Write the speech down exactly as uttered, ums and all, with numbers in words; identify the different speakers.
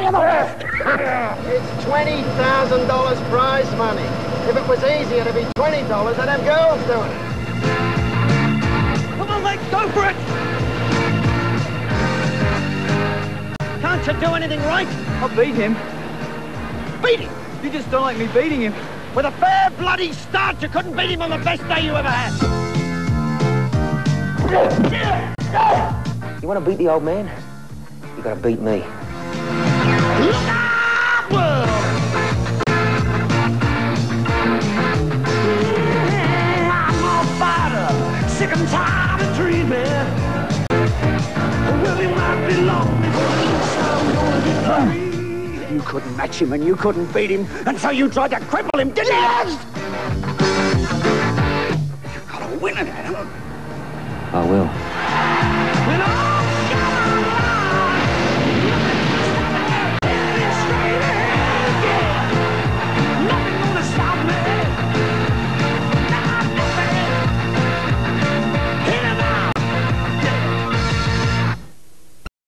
Speaker 1: It's twenty thousand dollars prize money. If it was easy, it'd be twenty dollars. I'd have girls doing it.
Speaker 2: Come on, Lex, go for it! Can't you do anything right?
Speaker 3: I beat him.
Speaker 2: Beat him!
Speaker 3: You just don't like me beating him.
Speaker 2: With a fair bloody start, you couldn't beat him on the best day you ever had.
Speaker 4: You want to beat the old man? You got to beat me.
Speaker 2: Look out, world! I'm a fighter, sick and tired of dreaming. Well, it might be long before I'm gonna be free. You couldn't match him and you couldn't beat him, and so you tried to cripple him, didn't you? You've got to win it, Adam.
Speaker 4: I will.